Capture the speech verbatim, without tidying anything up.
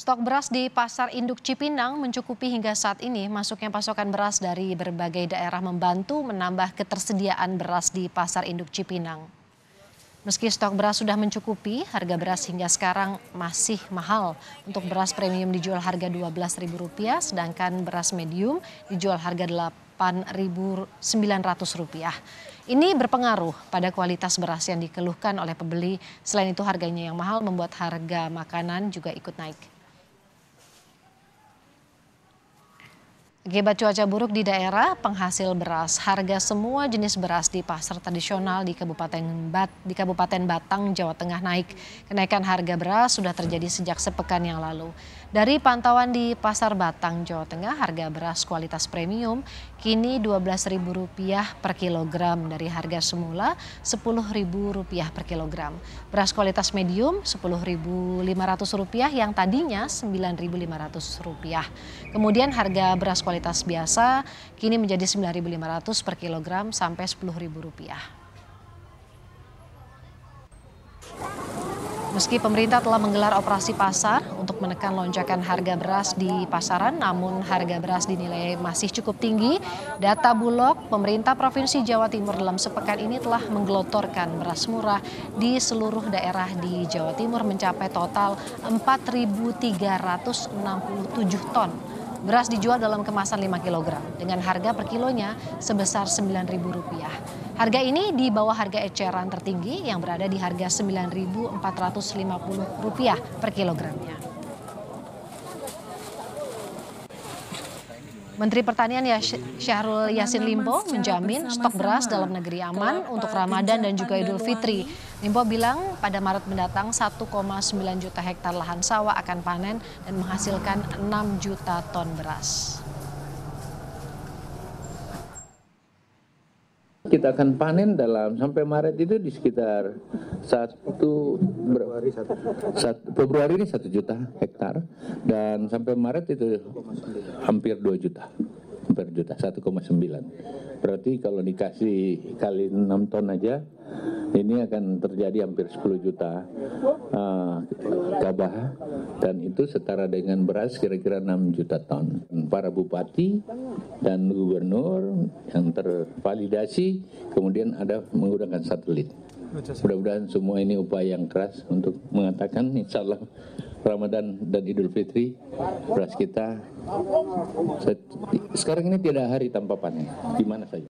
Stok beras di Pasar Induk Cipinang mencukupi hingga saat ini. Masuknya pasokan beras dari berbagai daerah membantu menambah ketersediaan beras di Pasar Induk Cipinang. Meski stok beras sudah mencukupi, harga beras hingga sekarang masih mahal. Untuk beras premium dijual harga dua belas ribu rupiah, sedangkan beras medium dijual harga delapan ribu sembilan ratus rupiah. Ini berpengaruh pada kualitas beras yang dikeluhkan oleh pembeli. Selain itu harganya yang mahal membuat harga makanan juga ikut naik. Akibat cuaca buruk di daerah penghasil beras, harga semua jenis beras di pasar tradisional di Kabupaten Bat, di Kabupaten Batang, Jawa Tengah naik. Kenaikan harga beras sudah terjadi sejak sepekan yang lalu. Dari pantauan di Pasar Batang, Jawa Tengah, harga beras kualitas premium kini dua belas ribu rupiah per kilogram dari harga semula sepuluh ribu rupiah per kilogram. Beras kualitas medium sepuluh ribu lima ratus rupiah yang tadinya sembilan ribu lima ratus rupiah. Kemudian harga beras kualitas biasa kini menjadi sembilan ribu lima ratus per kilogram sampai sepuluh ribu rupiah. Meski pemerintah telah menggelar operasi pasar untuk menekan lonjakan harga beras di pasaran, namun harga beras dinilai masih cukup tinggi. Data Bulog, pemerintah Provinsi Jawa Timur dalam sepekan ini telah menggelontorkan beras murah di seluruh daerah di Jawa Timur mencapai total empat ribu tiga ratus enam puluh tujuh ton. Beras dijual dalam kemasan lima kilogram dengan harga per kilonya sebesar sembilan ribu rupiah. Harga ini di bawah harga eceran tertinggi yang berada di harga sembilan ribu empat ratus lima puluh rupiah per kilogramnya. Menteri Pertanian Syahrul Yassin Limpo menjamin stok beras dalam negeri aman untuk Ramadan dan juga Idul Fitri. Limpo bilang pada Maret mendatang satu koma sembilan juta hektar lahan sawah akan panen dan menghasilkan enam juta ton beras. Kita akan panen dalam sampai Maret itu di sekitar satu Februari satu, Februari ini satu juta hektar dan sampai Maret itu hampir dua juta, hampir juta satu koma sembilan. Berarti kalau dikasih kali enam ton aja ini akan terjadi hampir sepuluh juta uh, gabah dan itu setara dengan beras kira-kira enam juta ton. Para bupati dan gubernur yang tervalidasi kemudian ada menggunakan satelit. Mudah-mudahan semua ini upaya yang keras untuk mengatakan insya Allah Ramadan dan Idul Fitri beras kita sekarang ini tidak hari tanpa panen di mana saja.